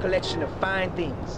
collection of fine things.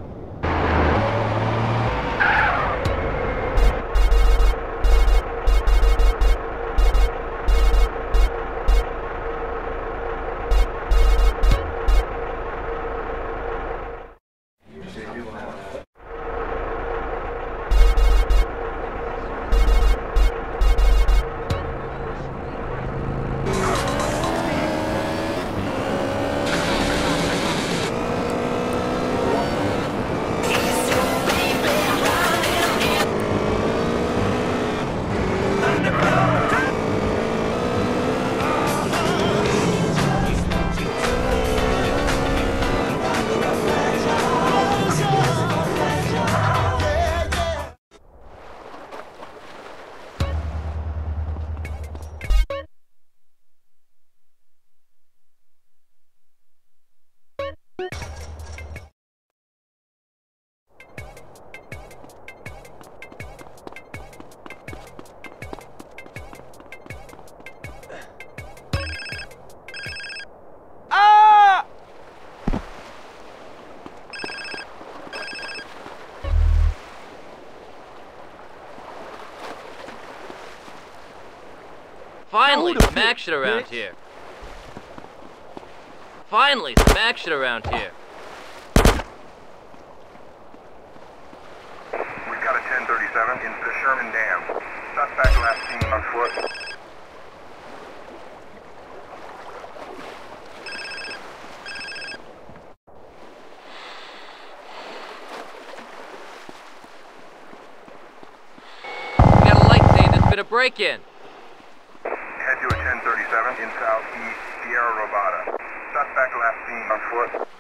Finally, some action around here. Finally, some action around here. We've got a 1037 into the Sherman Dam. Suspect last seen on foot. We got a light saying there's been a break-in. Head to a 1037 in southeast Sierra Robata. Suspect last seen on foot.